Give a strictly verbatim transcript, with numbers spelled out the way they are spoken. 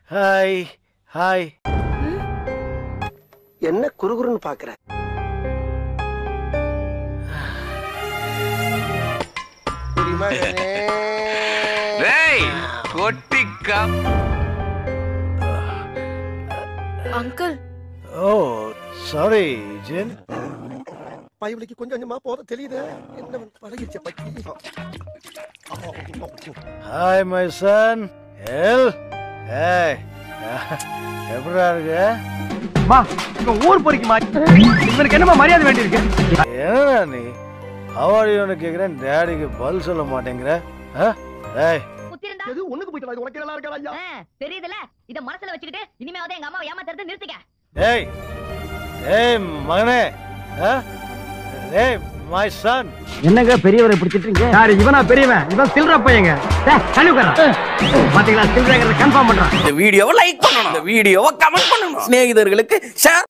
Hi hi. என்ன குறுகுறுன்னு பாக்குற? அங்கிள். ஓ சாரி ஜென். பயவலிக்கு கொஞ்சம் கொஞ்சமா போற தெரியுது. என்ன பழகிச்ச பக்கி. Hi my son. எல் ஏய் எப்படிடா இருக்கு? மா இவன் ஊர் பொறுக்கிமா. இவனுக்கு என்னமா மரியாதை வேண்டி இருக்கு? என்னடா நீ ஹவாரியோன்னு கேக்குறேன், டேடிக்கு பதில் சொல்ல மாட்டேங்கிற. ஏய் எது ஒண்ணுக்கு போயிட்டு வா. உனக்கு நல்லா இருக்கா ஐயா? தெரியுதுல, இத மனசுல வச்சுக்கிட்டு இனிமேவாவது எங்க அம்மாவை ஏமாத்துறத நிறுத்திக்க. ஏய் ஏய் மகனே. ஏய் மை சன். என்னங்க பெரியவரை பிடிச்சிட்டீங்க? யாரு இவனா பெரியவன்? இவன் சில்ற பையங்க. டேய் கண்ணுக்கறா. பாத்தீங்களா சில்றங்கறத கன்ஃபார்ம் பண்றான். இந்த வீடியோவை லைக் பண்ணனும், இந்த வீடியோவை கமெண்ட் பண்ணனும், ஸ்நேகிதர்களுக்கு ஷேர்